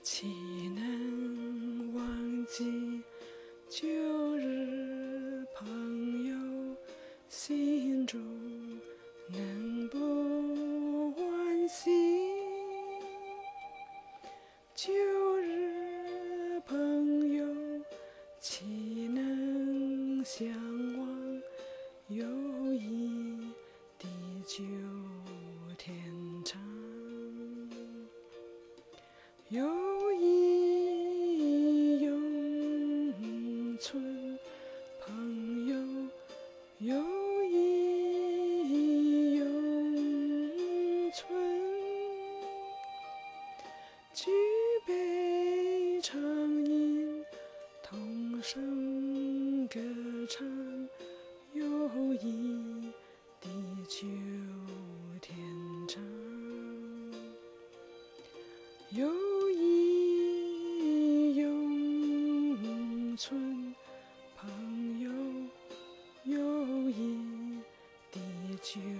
岂能忘记旧日朋友，心中能不欢喜？旧日朋友，岂能相忘？友谊地久天长，友谊永存，朋友，友谊永存。举杯畅饮，同声歌唱，友谊地久天长，友谊永存，朋友，友谊地久